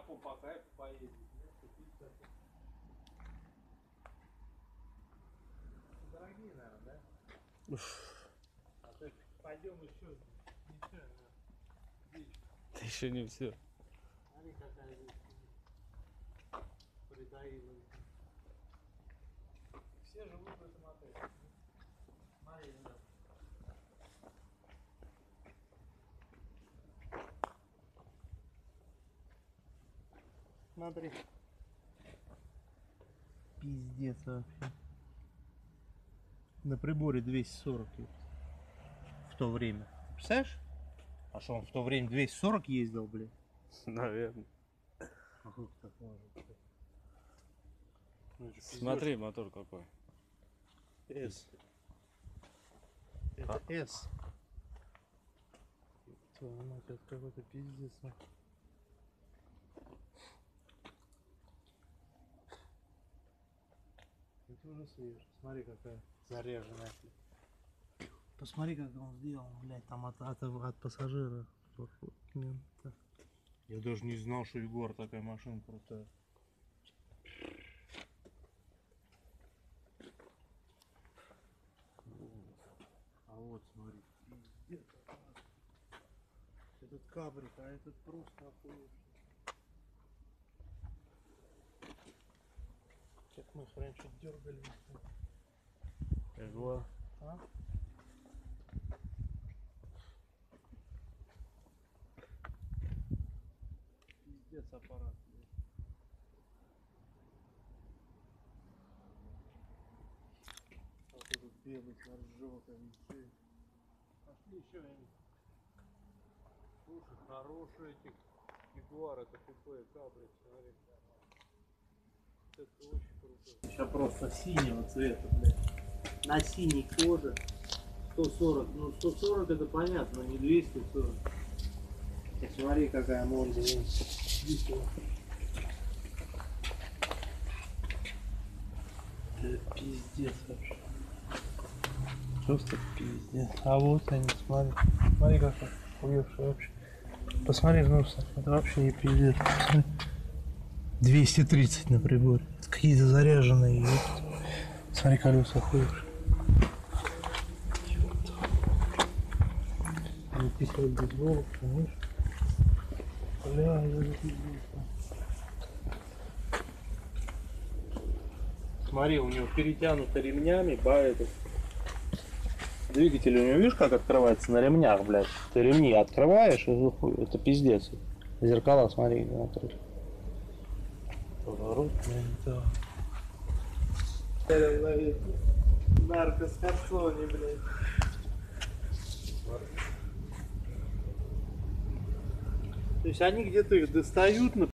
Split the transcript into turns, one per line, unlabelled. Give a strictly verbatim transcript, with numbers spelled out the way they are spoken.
верхом по кайфу поедет. Дорогие, наверное, да? А так пойдем еще. Ничего,
Это еще не все.
смотри, какая здесь притаилась. Все живут в этом отеле. Смотри, да. Смотри. Пиздец вообще. На приборе двести сорок в то время. Представляешь? А что он в то время двести сорок ездил, блин?
Наверное.
А как так может быть? Ну,
Смотри, мотор какой.
S. Это
А.
S. Твою мать, это какой-то пиздец. Это уже свежий. Смотри, какая заряженная. Посмотри, как он сделал, блядь, там от, от, от пассажира. Я даже не знал, что Егор такая машина крутая. А вот смотри, пиздец. Этот кабрик, а этот просто охуевший. Как мы их раньше дергали.
Ягуар.
А? Пиздец аппарат. Вот этот белый с ржёкой. Пошли еще они. Слушай, хороший этих Ягуар, это купе, кабрик, смотри. Это очень круто. Сейчас просто синего цвета, блядь. На синей коже. сто сорок. Ну сто сорок это понятно, но не двести сорок. И смотри, какая морда. Это пиздец вообще. Просто пиздец. А вот они, смотри. Смотри, как хуёвший вообще. Посмотри в нос. Это вообще не пиздец. Посмотри. двести тридцать на приборе. Какие-то заряженные. Ёпта. Смотри, колеса хуёвшие. Писать без голов, понимаешь? Бля, я запиздился. Смотри, у него перетянуто ремнями, ба, этот. Двигатель у него, видишь, как открывается на ремнях, блядь. Ты ремни открываешь, и это пиздец. Зеркала, смотри, внутри. Поворот, да. Наркоскарсони, блядь. То есть они где-то их достают,